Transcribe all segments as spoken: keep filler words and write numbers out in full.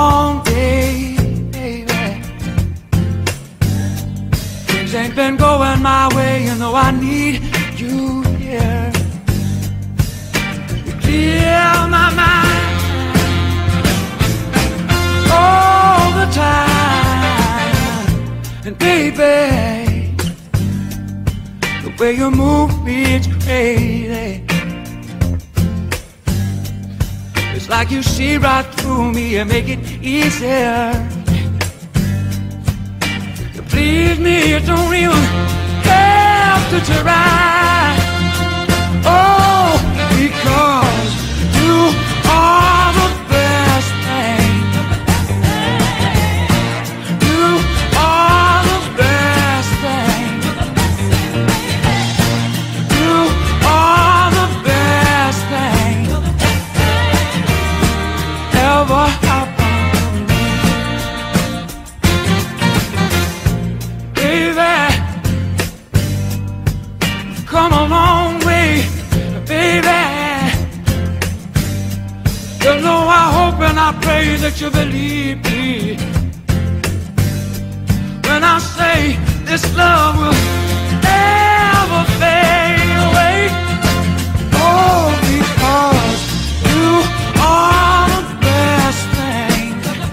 long day, baby. Things ain't been going my way, you know I need you here. You clear my mind all the time. And baby, the way you move me, it's crazy. It's like you see right through me and make it easier. You please me, you don't even have to try. Oh, because you are the best thing. You are the best thing. You are the best thing ever happened to me. Baby, come a long way, baby. You know I hope and I pray that you believe me when I say this love will never fade away. Oh, because you are the best thing.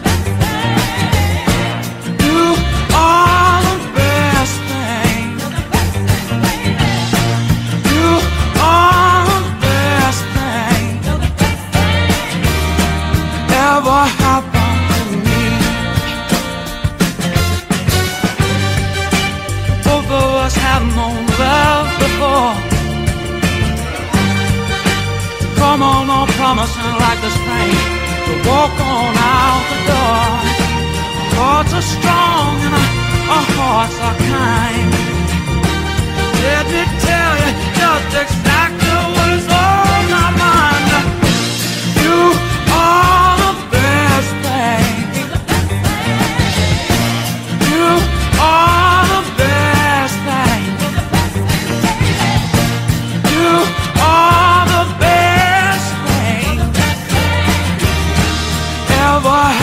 You are the best thing. You are the best thing ever happened to me. Both of us have known love before. Come on, on promising like the spring to walk on out the door. Our hearts are strong and our, our hearts are kind. Let me tell you just exactly what is on my mind. You are the best thing. You are the best thing. You are the best thing ever